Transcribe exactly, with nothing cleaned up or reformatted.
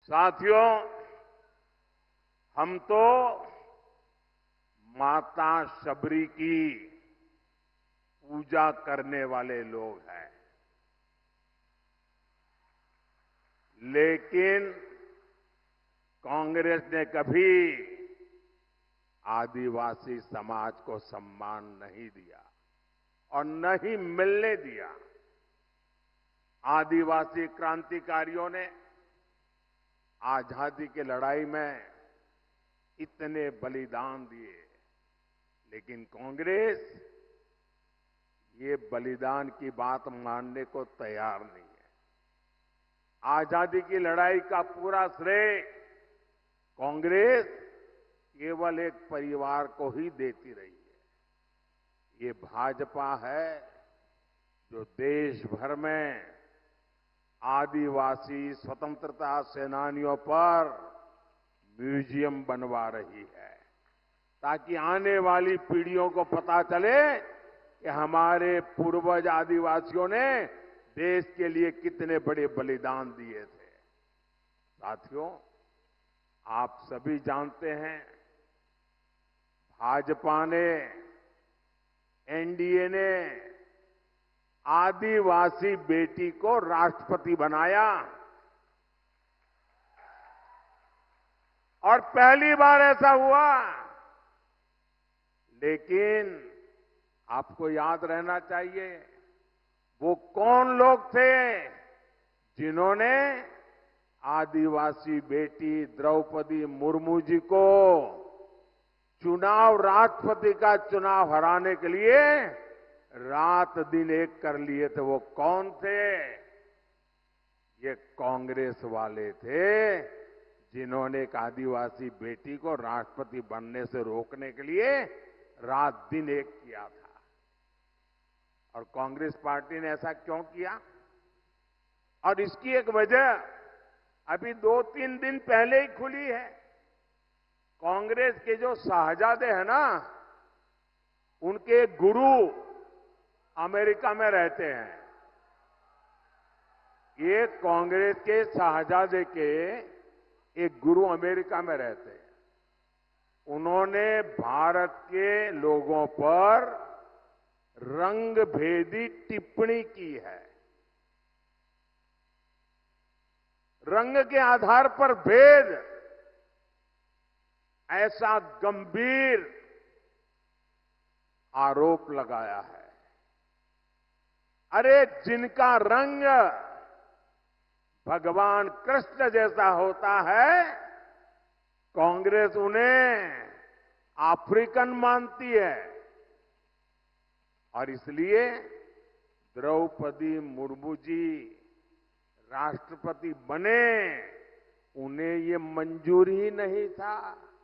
साथियों, हम तो माता शबरी की पूजा करने वाले लोग हैं, लेकिन कांग्रेस ने कभी आदिवासी समाज को सम्मान नहीं दिया और न ही मिलने दिया। आदिवासी क्रांतिकारियों ने आजादी की लड़ाई में इतने बलिदान दिए, लेकिन कांग्रेस ये बलिदान की बात मानने को तैयार नहीं है। आजादी की लड़ाई का पूरा श्रेय कांग्रेस केवल एक परिवार को ही देती रही है। ये भाजपा है जो देश भर में आदिवासी स्वतंत्रता सेनानियों पर म्यूजियम बनवा रही है, ताकि आने वाली पीढ़ियों को पता चले कि हमारे पूर्वज आदिवासियों ने देश के लिए कितने बड़े बलिदान दिए थे। साथियों, आप सभी जानते हैं, भाजपा ने, एनडीए ने आदिवासी बेटी को राष्ट्रपति बनाया और पहली बार ऐसा हुआ। लेकिन आपको याद रहना चाहिए, वो कौन लोग थे जिन्होंने आदिवासी बेटी द्रौपदी मुर्मू जी को चुनाव, राष्ट्रपति का चुनाव हराने के लिए रात दिन एक कर लिए थे। वो कौन थे? ये कांग्रेस वाले थे, जिन्होंने एक आदिवासी बेटी को राष्ट्रपति बनने से रोकने के लिए रात दिन एक किया था। और कांग्रेस पार्टी ने ऐसा क्यों किया? और इसकी एक वजह अभी दो तीन दिन पहले ही खुली है। कांग्रेस के जो शाहजादे हैं ना, उनके गुरु अमेरिका में रहते हैं। ये कांग्रेस के शाहजादे के एक गुरु अमेरिका में रहते हैं। उन्होंने भारत के लोगों पर रंग भेदी टिप्पणी की है। रंग के आधार पर भेद, ऐसा गंभीर आरोप लगाया है। अरे, जिनका रंग भगवान कृष्ण जैसा होता है, कांग्रेस उन्हें अफ्रीकन मानती है। और इसलिए द्रौपदी मुर्मू जी राष्ट्रपति बने, उन्हें ये मंजूर ही नहीं था।